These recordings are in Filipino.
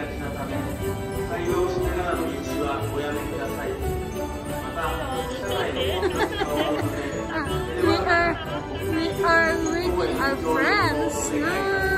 ちなため、会話をしながらの飲酒はおやめください。また、車内の温度に変わるので、 we are waiting our friends. No.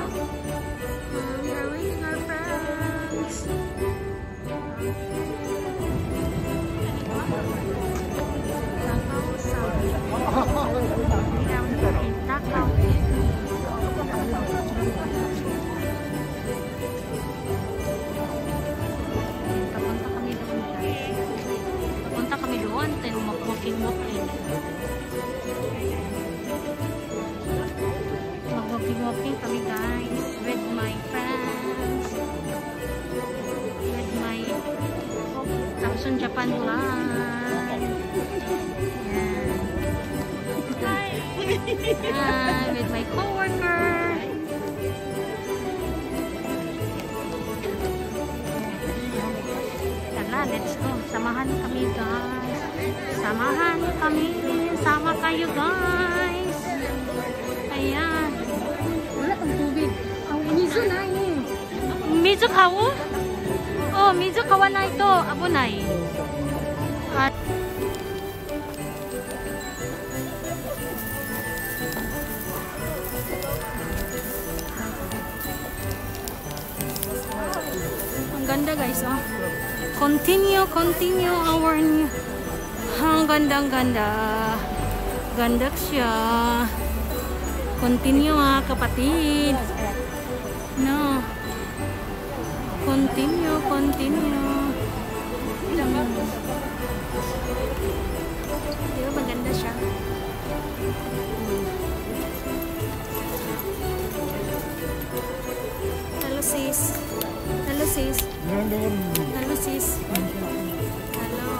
We are waiting our friends. Papunta kami doon. Tayo mag-walking-walking. Mag-walking-walking kami guys. With my friends. With my Samsung Japan line. Yeah. With my coworker. Tala, let's go. Samahan kami guys. Samahan kami. Sama kayo guys. Ayan. Wala kang tubig. Ang mizu na eh. Mizu kawo? Oh, mizu kawa na ito. Abunay. At ang ganda guys, oh. Continue our new. Ang ganda. Ganda siya. Continue kapatid. No. Continue. Diba maganda siya? Hello sis. Hello sis. Hello sis. Hello.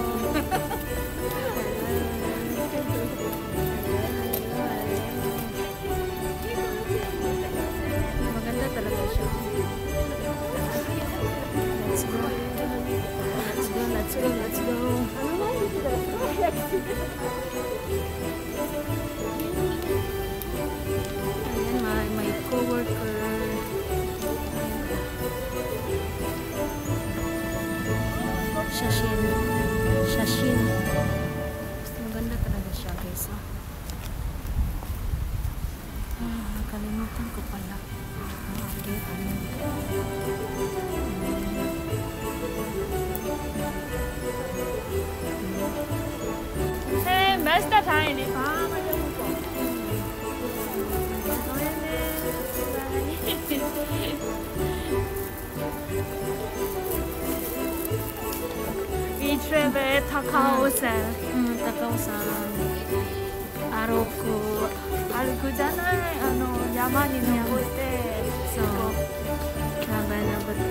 Maganda talaga siya. Let's go. Ayan, my coworker. Shashin. Maganda talaga siya guys. Nakalimutan ko pala. Master time. We travel Takao-san. Takao-san. 歩くじゃない、山に登って、 そう。登って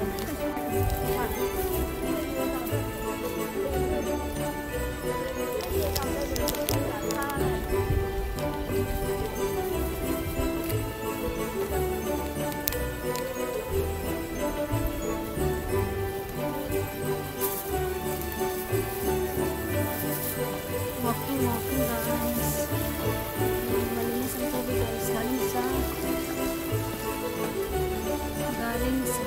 。Walking guys. Malinis ang tubig guys. Galing sa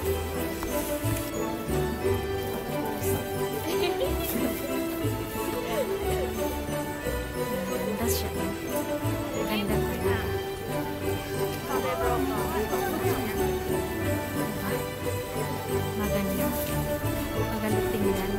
ganda siya. Ganda ko na. Maganda tingnan.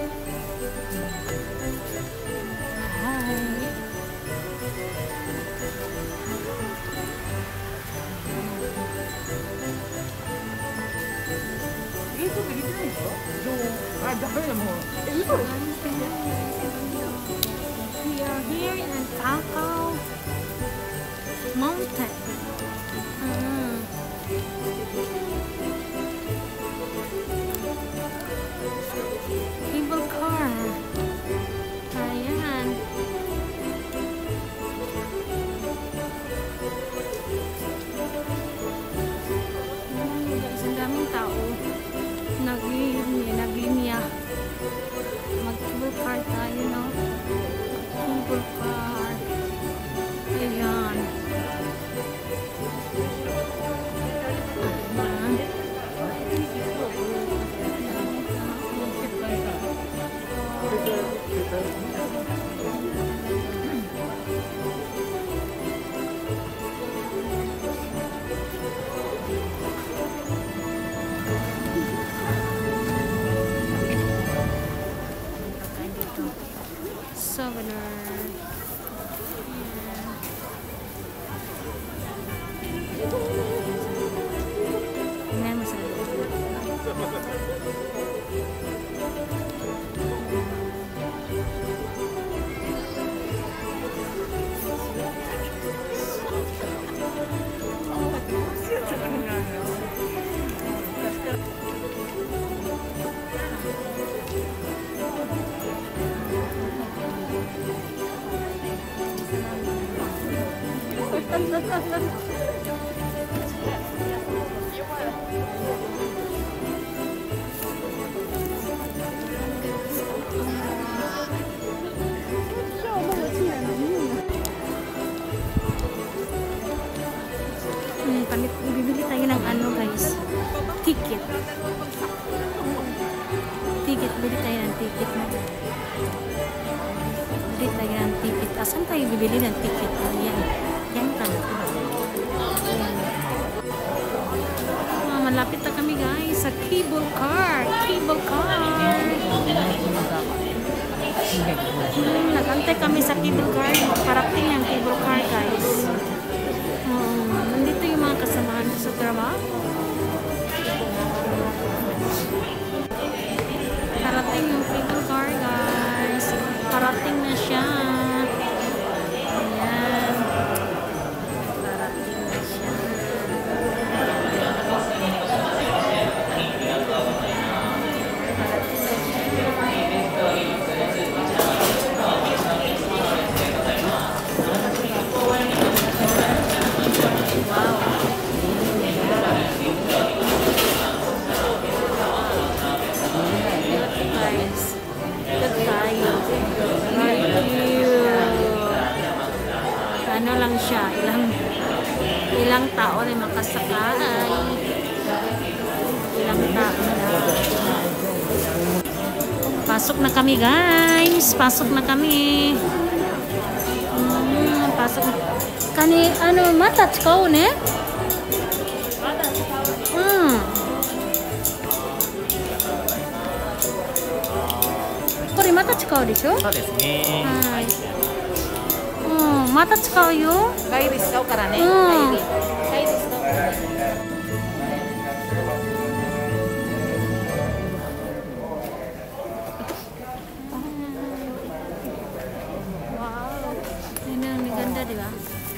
We are here in Takao Mountain. Cable car. Ayan. Guys, ang daming tao. Naglinya. Mag-cable car tayo, no? Cable car. Ayan. Ayan. Kami bibili tayo ng ano guys, ticket. Bili tayo ng ticket na. Bili tayo ng ticket. Asan tayo bibili ng ticket? Yan. Yan tayo. Malapit na kami guys sa cable car. Nagantay kami sa cable car. Parating ang cable car guys. Nandito yung mga kasamahan sa trabaho. Parating yung cable car guys. Parating na siya. Ayan. Parating na siya. Ano lang siya, ilang tao na makasakay, ilang tao na. Pasok na kami guys, pasok na kami. Pasok na. Kani ano mata tsukau ne? Kore mata tsukau desho? そうですね。 はい。また使うよ。 帰り使うからね。帰り使うからね。 Wow. Ini yang ganda di ba?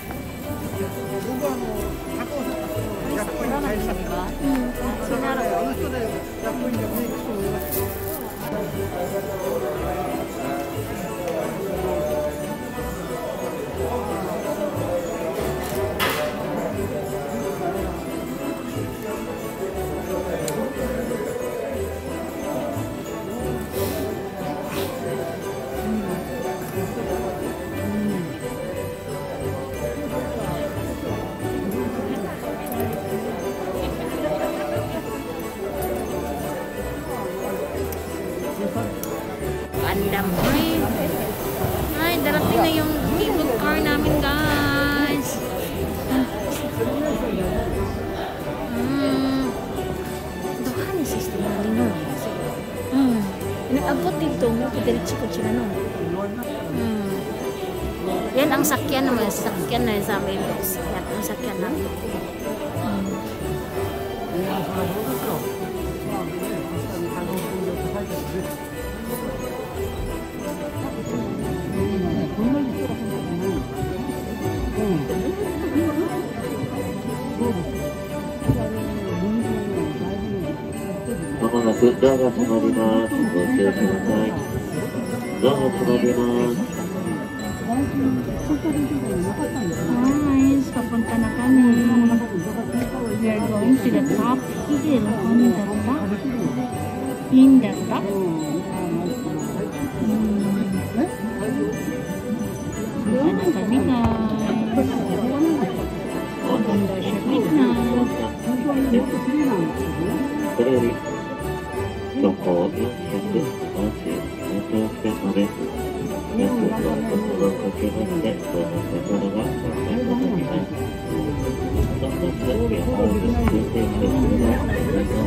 Andam. Ay, darating na yung cable car namin, guys. Doha ni system na lino. Inabot dito mo, diretso ko sila no. Yan ang sakyan naman, sakyan na sa amin. Yan ang sakyan namin. Guys, papunta na kami. We are going to the top hill on the top. In the top. Punta na kami guys. Maganda siya tignan. これより標高470メートル付近まで約4分ほどかけまして到着することが確認されています。私たちは青い水平線の上を